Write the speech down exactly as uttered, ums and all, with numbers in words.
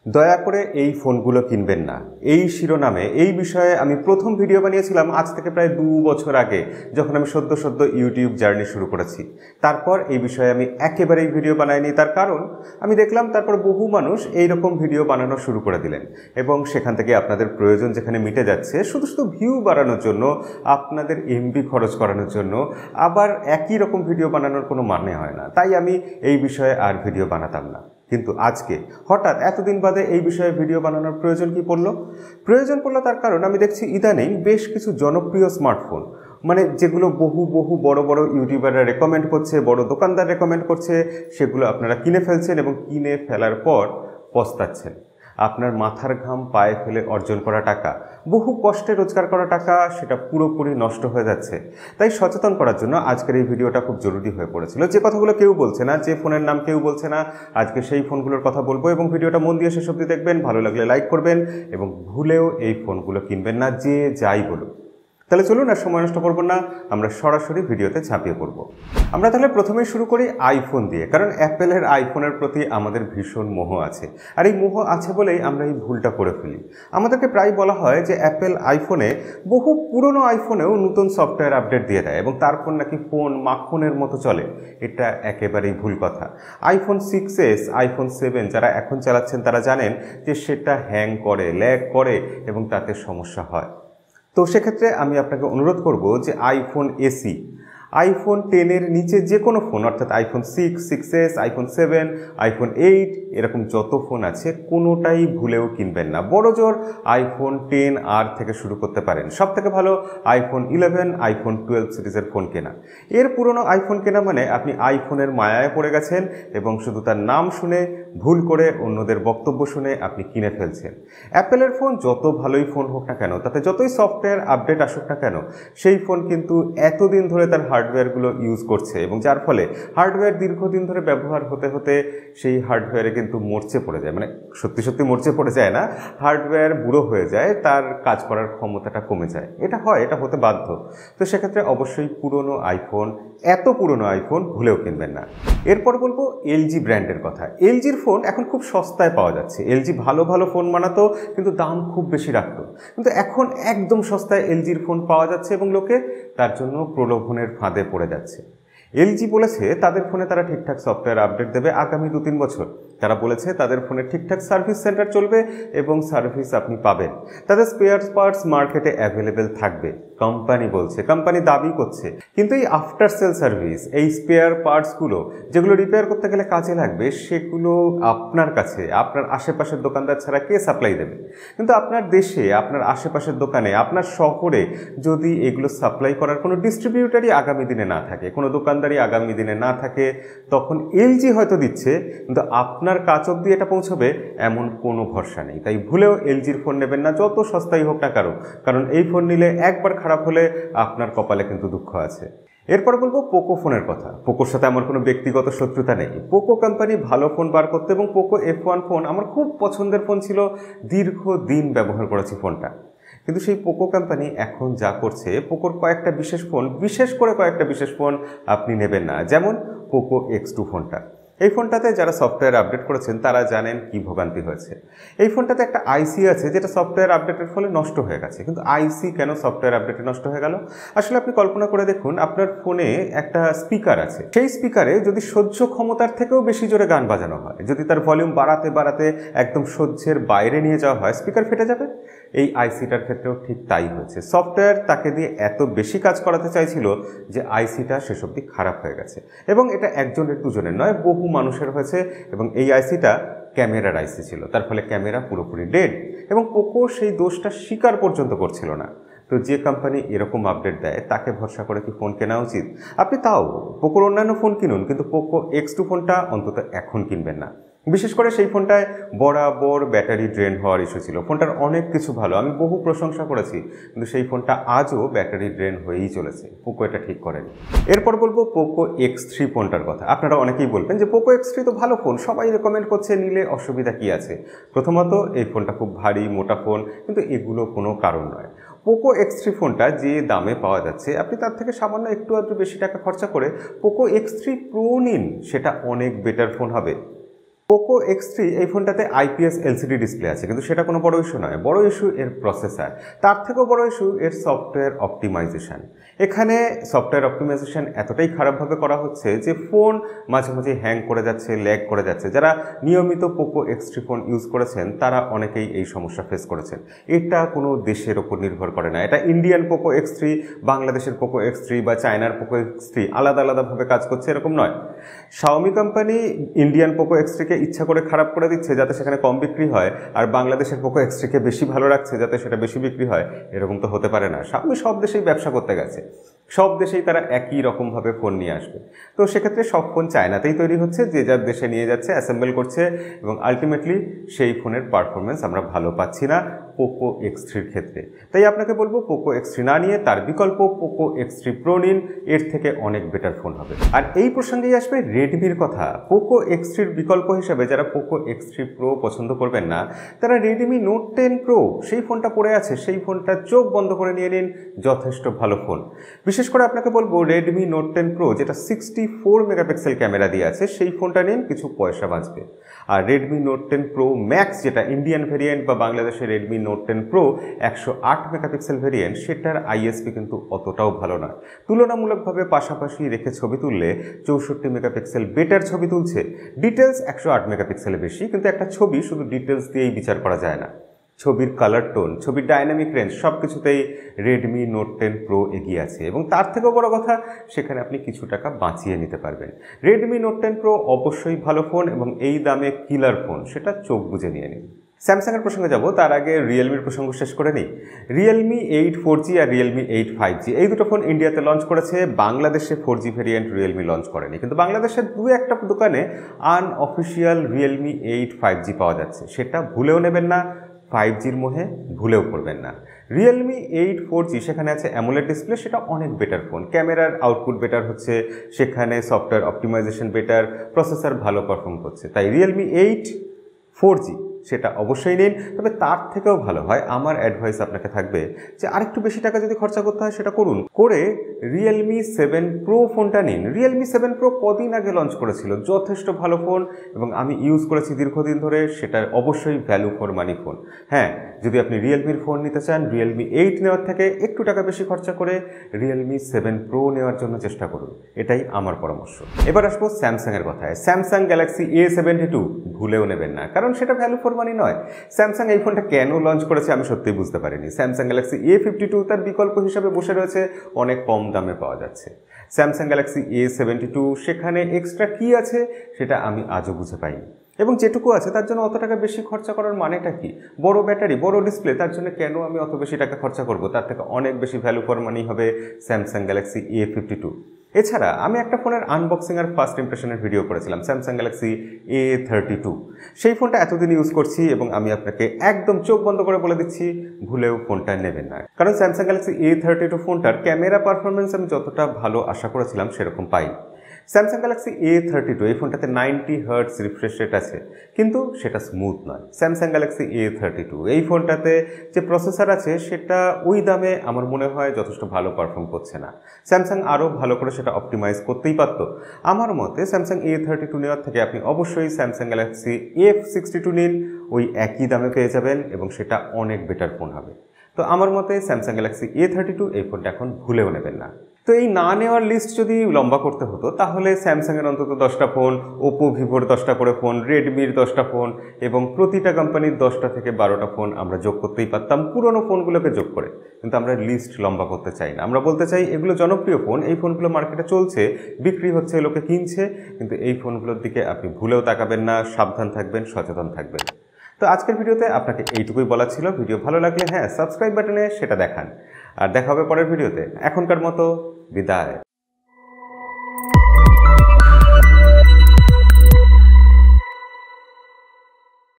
দয়া করে এই ফোনগুলো কিনবেন না, এই শিরোনামে এই বিষয়ে আমি প্রথম ভিডিও বানিয়েছিলাম আজ থেকে প্রায় দু বছর আগে, যখন আমি সদ্য সদ্য ইউটিউব জার্নি শুরু করেছি। তারপর এই বিষয়ে আমি একেবারেই ভিডিও বানাইনি। তার কারণ আমি দেখলাম তারপর বহু মানুষ এই রকম ভিডিও বানানো শুরু করে দিলেন, এবং সেখান থেকে আপনাদের প্রয়োজন যেখানে মিটে যাচ্ছে শুধু শুধু ভিউ বাড়ানোর জন্য, আপনাদের এমবি খরচ করানোর জন্য আবার একই রকম ভিডিও বানানোর কোনো মানে হয় না। তাই আমি এই বিষয়ে আর ভিডিও বানাতাম না। কিন্তু আজকে হঠাৎ এতদিন বাদে এই বিষয়ে ভিডিও বানানোর প্রয়োজন কি পড়লো? প্রয়োজন পড়লো তার কারণ আমি দেখছি ইদানিং বেশ কিছু জনপ্রিয় স্মার্টফোন, মানে যেগুলো বহু বহু বড় বড় ইউটিউবাররা রেকমেন্ড করছে, বড় দোকানদার রেকমেন্ড করছে, সেগুলো আপনারা কিনে ফেলছেন এবং কিনে ফেলার পর পস্তাচ্ছেন। আপনার মাথার ঘাম পায়ে ফেলে অর্জন করা টাকা, বহু কষ্টে রোজগার করা টাকা, সেটা পুরোপুরি নষ্ট হয়ে যাচ্ছে। তাই সচেতন করার জন্য আজকের এই ভিডিওটা খুব জরুরি হয়ে পড়েছিল। যে কথাগুলো কেউ বলছে না, যে ফোনের নাম কেউ বলছে না, আজকে সেই ফোনগুলোর কথা বলবো এবং ভিডিওটা মন দিয়ে শেষ অবধি দেখবেন। ভালো লাগলে লাইক করবেন এবং ভুলেও এই ফোনগুলো কিনবেন না, যে যাই বলুক। তাহলে চলুন আর সময় নষ্ট করবো না, আমরা সরাসরি ভিডিওতে ঝাঁপিয়ে পড়ব। আমরা তাহলে প্রথমেই শুরু করি আইফোন দিয়ে, কারণ অ্যাপেলের আইফোনের প্রতি আমাদের ভীষণ মোহ আছে। আর এই মোহ আছে বলেই আমরা এই ভুলটা করে ফেলি। আমাদেরকে প্রায় বলা হয় যে অ্যাপেল আইফোনে, বহু পুরনো আইফোনেও নতুন সফটওয়্যার আপডেট দিয়ে দেয় এবং তারপর নাকি ফোন মাখনের মতো চলে। এটা একেবারেই ভুল কথা। IPhone six S, iPhone seven যারা এখন চালাচ্ছেন তারা জানেন যে সেটা হ্যাং করে, ল্যাগ করে এবং তাতে সমস্যা হয়। তো সেক্ষেত্রে আমি আপনাকে অনুরোধ করব যে আইফোন এসি, আইফোন টেনের নিচে যে কোনো ফোন, অর্থাৎ iPhone six, six S, iPhone seven, iPhone eight, এরকম যত ফোন আছে কোনোটাই ভুলেও কিনবেন না। বড় জোর আইফোন টেন আর থেকে শুরু করতে পারেন। সব থেকে ভালো আইফোন ইলেভেন, আইফোন টুয়েলভ সিরিজের ফোন কেনা। এর পুরনো আইফোন কেনা মানে আপনি আইফোনের মায়ায় পড়ে গেছেন এবং শুধু তার নাম শুনে, ভুল করে, অন্যদের বক্তব্য শুনে আপনি কিনে ফেলছেন। অ্যাপেলের ফোন যত ভালোই ফোন হোক না কেন, তাতে যতই সফটওয়্যার আপডেট আসুক না কেন, সেই ফোন কিন্তু এতদিন ধরে তার হার্ডওয়্যারগুলো ইউজ করছে এবং যার ফলে হার্ডওয়্যার দীর্ঘদিন ধরে ব্যবহার হতে হতে সেই হার্ডওয়্যারে কিন্তু মরচে পড়ে যায়। মানে সত্যি সত্যি মরচে পড়ে যায় না, হার্ডওয়্যার বুড়ো হয়ে যায়, তার কাজ করার ক্ষমতাটা কমে যায়। এটা হয়, এটা হতে বাধ্য। তো সেক্ষেত্রে অবশ্যই পুরনো আইফোন, এত পুরনো আইফোন ভুলেও কিনবেন না। এরপর বলবো এলজি ব্র্যান্ডের কথা। এলজির ফোন এখন খুব সস্তায় পাওয়া যাচ্ছে। এলজি ভালো ভালো ফোন বানাতো কিন্তু দাম খুব বেশি রাখতো, কিন্তু এখন একদম সস্তায় এলজির ফোন পাওয়া যাচ্ছে এবং লোকে তার জন্য প্রলোভনের ফাঁদে পড়ে যাচ্ছে। এলজি বলেছে তাদের ফোনে তারা ঠিকঠাক সফটওয়্যার আপডেট দেবে আগামী দু তিন বছর। তারা বলেছে তাদের ফোনে ঠিকঠাক সার্ভিস সেন্টার চলবে এবং সার্ভিস আপনি পাবেন। তাদের স্পেয়ার পার্টস মার্কেটে অ্যাভেলেবেল থাকবে, কোম্পানি বলছে, কোম্পানি দাবি করছে। কিন্তু এই আফটার সেল সার্ভিস, এই স্পেয়ার পার্টসগুলো যেগুলো রিপেয়ার করতে গেলে কাজে লাগবে, সেগুলো আপনার কাছে, আপনার আশেপাশের দোকানদার ছাড়া কে সাপ্লাই দেবে? কিন্তু আপনার দেশে, আপনার আশেপাশের দোকানে, আপনার শহরে যদি এগুলো সাপ্লাই করার কোনো ডিস্ট্রিবিউটারই আগামী দিনে না থাকে, কোনো দোকানদারই আগামী দিনে না থাকে, তখন এলজি হয়তো দিচ্ছে কিন্তু আপনার কাছ অবধি এটা পৌঁছবে এমন কোনো ভরসা নেই। তাই ভুলেও এলজির ফোন নেবেন না, যত সস্তাই হোক না কারো, কারণ এই ফোন নিলে একবার খারাপ হলে আপনার কপালে কিন্তু দুঃখ আছে। এরপর বলবো পোকো ফোনের কথা। পোকোর সাথে আমার কোনো ব্যক্তিগত শত্রুতা নেই। পোকো কোম্পানি ভালো ফোন বার করতে এবং পোকো এফ ওয়ান ফোন আমার খুব পছন্দের ফোন ছিল, দীর্ঘদিন ব্যবহার করেছি ফোনটা। কিন্তু সেই পোকো কোম্পানি এখন যা করছে, পোকোর কয়েকটা বিশেষ ফোন, বিশেষ করে কয়েকটা বিশেষ ফোন আপনি নেবেন না। যেমন পোকো এক্স টু ফোনটা। এই ফোনটাতে যারা সফটওয়্যার আপডেট করেছেন তারা জানেন কি ভোগান্তি হয়েছে। এই ফোনটাতে একটা আইসি আছে যেটা সফটওয়্যার আপডেটের ফলে নষ্ট হয়ে গেছে। কিন্তু আইসি কেন সফটওয়্যার আপডেটে নষ্ট হয়ে গেল? আসলে আপনি কল্পনা করে দেখুন, আপনার ফোনে একটা স্পিকার আছে, সেই স্পিকারে যদি সহ্য ক্ষমতার থেকেও বেশি জোরে গান বাজানো হয়, যদি তার ভলিউম বাড়াতে বাড়াতে একদম সহ্যের বাইরে নিয়ে যাওয়া হয়, স্পিকার ফেটে যাবে। এই আইসিটার ক্ষেত্রেও ঠিক তাই হয়েছে। সফটওয়্যার তাকে দিয়ে এত বেশি কাজ করাতে চাইছিল যে আইসিটা শেষ অবধি খারাপ হয়ে গেছে। এবং এটা একজনের দুজনের নয়, বহু মানুষের হয়েছে। এবং এই আইসিটা ক্যামেরার আইসি ছিল, তার ফলে ক্যামেরা পুরোপুরি ডেড এবং পোকো সেই দোষটা স্বীকার পর্যন্ত করছিল না। তো যে কোম্পানি এরকম আপডেট দেয় তাকে ভরসা করে কি ফোন কেনা উচিত? আপনি তাও পোকোর অন্যান্য ফোন কিনুন, কিন্তু পোকো এক্স টু ফোনটা অন্তত এখন কিনবেন না। বিশেষ করে সেই ফোনটায় বরাবর ব্যাটারি ড্রেন হওয়ার ইস্যু ছিল। ফোনটার অনেক কিছু ভালো, আমি বহু প্রশংসা করেছি, কিন্তু সেই ফোনটা আজও ব্যাটারি ড্রেন হয়েই চলেছে। পোকো এটা ঠিক করেনি। এরপর বলবো পোকো এক্স থ্রি ফোনটার কথা। আপনারা অনেকেই বলবেন যে পোকো এক্স থ্রি তো ভালো ফোন, সবাই রেকমেন্ড করছে, নিলে অসুবিধা কি আছে? প্রথমত এই ফোনটা খুব ভারী মোটা ফোন, কিন্তু এগুলো কোনো কারণ নয়। পোকো এক্স থ্রি ফোনটা যে দামে পাওয়া যাচ্ছে, আপনি তার থেকে সামান্য একটু আধটু বেশি টাকা খরচা করে পোকো এক্স থ্রি প্রো নিন, সেটা অনেক বেটার ফোন হবে। পোকো এক্স থ্রি এই ফোনটাতে আইপিএস এলসিডি ডিসপ্লে আছে, কিন্তু সেটা কোনো বড় ইস্যু নয়। বড় ইস্যু এর প্রসেসর, তার থেকেও বড় ইস্যু এর সফটওয়্যার অপটিমাইজেশন। এখানে সফটওয়্যার অপটিমাইজেশন এতটাই খারাপভাবে করা হচ্ছে যে ফোন মাঝে মাঝে হ্যাং করে যাচ্ছে, ল্যাগ করে যাচ্ছে। যারা নিয়মিত Poco X three phone use করেছেন তারা অনেকেই এই সমস্যা ফেস করেছেন। এটা কোনো দেশের ওপর নির্ভর করে না। এটা ইন্ডিয়ান পোকো এক্স থ্রি, বাংলাদেশের পোকো এক্স থ্রি বা চায়নার পোকো এক্স থ্রি আলাদা আলাদাভাবে কাজ করছে এরকম নয়। Xiaomi company Indian Poco X থ্রিকে ইচ্ছা করে খারাপ করে দিচ্ছে যাতে সেখানে কম বিক্রি হয়, আর বাংলাদেশের পোকো এক্স থ্রিকে বেশি ভালো রাখছে যাতে সেটা বেশি বিক্রি হয়। এরকম তো হতে পারে না। শাওমি সব দেশেই ব্যবসা করতে গেছে, সব দেশেই তারা একই রকমভাবে ফোন নিয়ে আসবে। তো সেক্ষেত্রে সব ফোন চায়নাতেই তৈরি হচ্ছে, যে যার দেশে নিয়ে যাচ্ছে, অ্যাসেম্বল করছে, এবং আলটিমেটলি সেই ফোনের পারফরমেন্স আমরা ভালো পাচ্ছি না পোকো এক্স থ্রির ক্ষেত্রে। তাই আপনাকে বলবো পোকো এক্স থ্রি না নিয়ে তার বিকল্প পোকো এক্স থ্রি প্রো নিন, এর থেকে অনেক বেটার ফোন হবে। আর এই প্রসঙ্গেই আসবে রেডমির কথা। পোকো এক্স থ্রির বিকল্প হিসেবে যারা পোকো এক্স থ্রি প্রো পছন্দ করবেন না তারা রেডমি নোট টেন প্রো সেই ফোনটা পড়ে আছে, সেই ফোনটা চোখ বন্ধ করে নিয়ে নিন, যথেষ্ট ভালো ফোন। বিশেষ করে আপনাকে বলবো রেডমি নোট টেন প্রো যেটা সিক্সটি ফোর মেগাপিক্সেল ক্যামেরা দিয়ে আছে সেই ফোনটা নিন, কিছু পয়সা বাঁচবে। আর Redmi Note ten Pro Max যেটা ইন্ডিয়ান ভেরিয়েন্ট বা বাংলাদেশের রেডমি নোট টেন প্রো একশো আট মেগাপিক্সেল ভেরিয়েন্ট, সেটার আইএসপি কিন্তু অতটাও ভালো নয়। তুলনামূলকভাবে পাশাপাশি রেখে ছবি তুললে চৌষট্টি মেগাপিক্সেল বেটার ছবি তুলছে, ডিটেলস একশো আট মেগাপিক্সেলে বেশি, কিন্তু একটা ছবি শুধু ডিটেলস দিয়েই বিচার করা যায় না। ছবির কালার টোন, ছবির ডাইনামিক রেঞ্জ সব কিছুতেই রেডমি নোট টেন প্রো এগিয়ে আছে, এবং তার থেকেও বড় কথা সেখানে আপনি কিছু টাকা বাঁচিয়ে নিতে পারবেন। রেডমি নোট টেন প্রো অবশ্যই ভালো ফোন, এবং এই দামে কিলার ফোন, সেটা চোখ বুজে নিয়ে নিন। স্যামসাংয়ের প্রসঙ্গে যাব, তার আগে রিয়েলমির প্রসঙ্গ শেষ করে নিই। রিয়েলমি এইট ফোর জি আর রিয়েলমি এইট ফাইভ জি এই দুটো ফোন ইন্ডিয়াতে লঞ্চ করেছে, বাংলাদেশে four G variant Realme launch করেনি। কিন্তু বাংলাদেশের দু একটা দোকানে unofficial Realme eight five G পাওয়া যাচ্ছে, সেটা ভুলেও নেবেন না, ফাইভ জির মোহে ভুলেও পড়বেন না। রিয়েলমি এইট ফোর জি সেখানে আছে অ্যামোলেড ডিসপ্লে, সেটা অনেক বেটার ফোন। ক্যামেরার আউটপুট বেটার হচ্ছে, সেখানে সফটওয়্যার অপটিমাইজেশন বেটার, প্রসেসর ভালো পারফর্ম করছে। তাই রিয়েলমি এইট ফোর জি সেটা অবশ্যই নিন। তবে তার থেকেও ভালো হয়, আমার অ্যাডভাইস আপনাকে থাকবে যে আরেকটু বেশি টাকা যদি খরচা করতে হয় সেটা করুন, করে রিয়েলমি সেভেন প্রো ফোনটা নিন। রিয়েলমি সেভেন প্রো কদিন আগে লঞ্চ করেছিল, যথেষ্ট ভালো ফোন, এবং আমি ইউজ করেছি দীর্ঘদিন ধরে, সেটা অবশ্যই ভ্যালু ফর মানি ফোন। হ্যাঁ, যদি আপনি রিয়েলমির ফোন নিতে চান রিয়েলমি এইট নেওয়ার থেকে একটু টাকা বেশি খরচা করে রিয়েলমি সেভেন প্রো নেওয়ার জন্য চেষ্টা করুন, এটাই আমার পরামর্শ। এবার আসবো স্যামসাংয়ের কথায়। Samsung Galaxy A seventy two ভুলেও নেবেন না, কারণ সেটা ভ্যালু ফর মানি নয়। স্যামসাং এই ফোনটা কেন লঞ্চ করেছে আমি সত্যিই বুঝতে পারিনি। Samsung Galaxy A fifty two তার বিকল্প হিসাবে বসে রয়েছে, অনেক কম দামে পাওয়া যাচ্ছে। Samsung Galaxy A seventy two সেখানে এক্সট্রা কী আছে সেটা আমি আজও বুঝে পাইনি, এবং যেটুকু আছে তার জন্য অত টাকা বেশি খরচা করার মানেটা কি? বড় ব্যাটারি, বড় ডিসপ্লে, তার জন্য কেন আমি অত বেশি টাকা খরচা করব? তার থেকে অনেক বেশি ভ্যালু ফর মানি হবে Samsung Galaxy A fifty two. এছাড়া আমি একটা ফোনের আনবক্সিং আর ফার্স্ট ইমপ্রেশনের ভিডিও করেছিলাম, Samsung Galaxy A thirty two. সেই ফোনটা এতদিন ইউজ করছি, এবং আমি আপনাকে একদম চোখ বন্ধ করে বলে দিচ্ছি ভুলেও ফোনটা নেবেন না, কারণ Samsung Galaxy A thirty two ফোনটার ক্যামেরা পারফরমেন্স আমি যতটা ভালো আশা করেছিলাম সেরকম পাই। Samsung Galaxy A thirty two এই ফোনটাতে নাইনটি হার্টস রিফ্রেশ রেট আছে, কিন্তু সেটা স্মুথ নয়। Samsung Galaxy A thirty two এই ফোনটাতে যে প্রসেসর আছে সেটা ওই দামে আমার মনে হয় যথেষ্ট ভালো পারফর্ম করছে না। স্যামসাং আরও ভালো করে সেটা অপটিমাইজ করতেই পারত। আমার মতে স্যামসাং এ থার্টি টু নেওয়ার থেকে আপনি অবশ্যই Samsung Galaxy F sixty two নিন, ওই একই দামে পেয়ে যাবেন, এবং সেটা অনেক বেটার ফোন হবে। তো আমার মতে Samsung Galaxy A thirty two এই ফোনটা এখন ভুলেও নেবেন না। তো এই না নেওয়ার লিস্ট যদি লম্বা করতে হতো তাহলে স্যামসাংয়ের অন্তত দশটা ফোন, ওপো ভিভোর দশটা করে ফোন, রেডমির দশটা ফোন, এবং প্রতিটা কোম্পানির দশটা থেকে বারোটা ফোন আমরা যোগ করতেই পারতাম পুরনো ফোনগুলোকে যোগ করে। কিন্তু আমরা লিস্ট লম্বা করতে চাই না, আমরা বলতে চাই এগুলো জনপ্রিয় ফোন, এই ফোনগুলো মার্কেটে চলছে, বিক্রি হচ্ছে, লোকে কিনছে, কিন্তু এই ফোনগুলোর দিকে আপনি ভুলেও তাকাবেন না, সাবধান থাকবেন, সচেতন থাকবেন। তো আজকের ভিডিওতে আপনাকে এইটুকুই বলা ছিল। ভিডিও ভালো লাগলে হ্যাঁ সাবস্ক্রাইব বাটনে সেটা দেখান, আর দেখা হবে পরের ভিডিওতে। এখনকার মতো বিদায়।